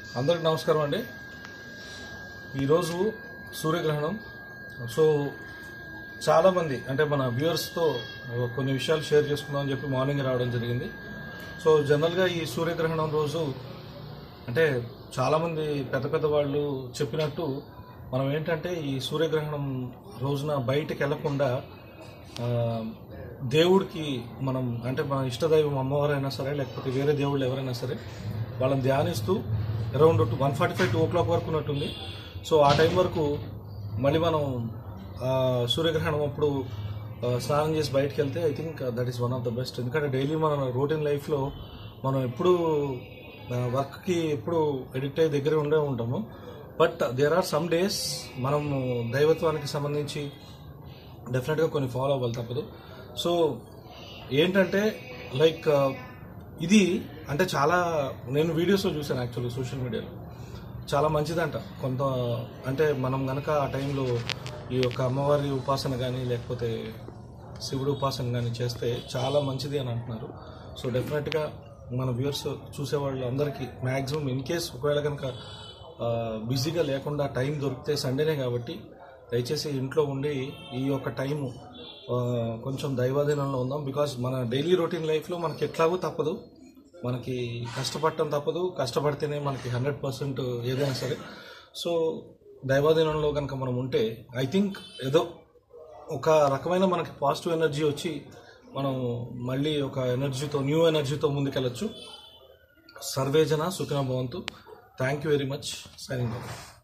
అందరికి నమస్కారం అండి. ఈరోజు సూర్యగ్రహణం. సో చాలామంది అంటే మన వ్యూవర్స్తో కొన్ని విషయాలు షేర్ చేసుకుందామని చెప్పి మార్నింగ్ రావడం జరిగింది. సో జనరల్గా ఈ సూర్యగ్రహణం రోజు అంటే చాలామంది పెద్ద వాళ్ళు చెప్పినట్టు మనం ఏంటంటే ఈ సూర్యగ్రహణం రోజున బయటకు వెళ్లకుండా దేవుడికి మనం అంటే మన ఇష్టదైవం అమ్మవారైనా సరే లేకపోతే వేరే దేవుళ్ళు ఎవరైనా సరే వాళ్ళని ధ్యానిస్తూ అరౌండ్ 1:45 2 o'clock వరకు ఉన్నట్టుంది. సో ఆ టైం వరకు మళ్ళీ మనం సూర్యగ్రహణం అప్పుడు స్నానం చేసి బయటకు వెళ్తే I think that is one of the best. ఎందుకంటే డైలీ మన రొటీన్ లైఫ్లో మనం ఎప్పుడు వర్క్కి ఎప్పుడు ఎడిక్ట్ అయ్యి దగ్గర ఉండే ఉంటాము. But there are some days మనము దైవత్వానికి సంబంధించి డెఫినెట్గా కొన్ని ఫాలో అవ్వాలి తప్పదు. సో ఏంటంటే లైక్ ఇది అంటే చాలా నేను వీడియోస్లో చూశాను, యాక్చువల్లీ సోషల్ మీడియాలో చాలా మంచిదంట. కొంత అంటే మనం కనుక ఆ టైంలో ఈ యొక్క అమ్మవారి ఉపాసన కానీ లేకపోతే శివుడు ఉపాసన కానీ చేస్తే చాలా మంచిది అని అంటున్నారు. సో డెఫినెట్గా మన వ్యూవర్స్ చూసేవాళ్ళు అందరికీ మ్యాక్సిమం ఇన్ కేస్ ఒకవేళ కనుక బిజీగా లేకుండా టైం దొరికితే సండేనే కాబట్టి దయచేసి ఇంట్లో ఉండి ఈ యొక్క టైము కొంచెం దైవాధీనంలో ఉందాం. బికాజ్ మన డైలీ రొటీన్ లైఫ్లో మనకి ఎట్లాగో తప్పదు, మనకి కష్టపడటం తప్పదు, కష్టపడితేనే మనకి 100% ఏదైనా సరే. సో దైవాధీనంలో కనుక మనం ఉంటే ఐ థింక్ ఏదో ఒక రకమైన మనకి పాజిటివ్ ఎనర్జీ వచ్చి మనం మళ్ళీ ఒక ఎనర్జీతో న్యూ ఎనర్జీతో ముందుకెళ్ళచ్చు. సర్వేజన సుఖినో భవంతు. Thank you very much. Signing of.